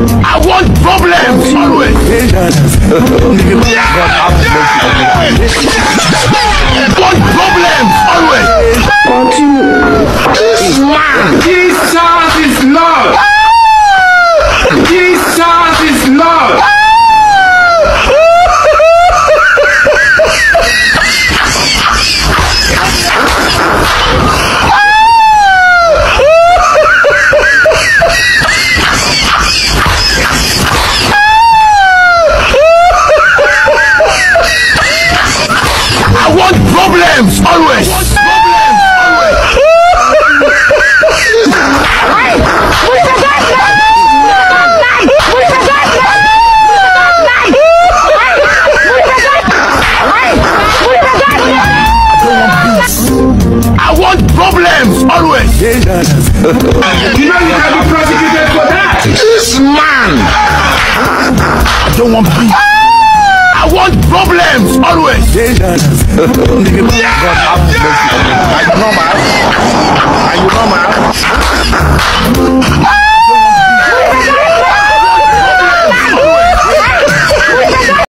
I want problems always. I want problems always. This man, Jesus is love. Jesus is love. I want problems always. I want problems always. You know you can be prosecuted for that. This man. I don't want peace. I want problems always. Are you normal?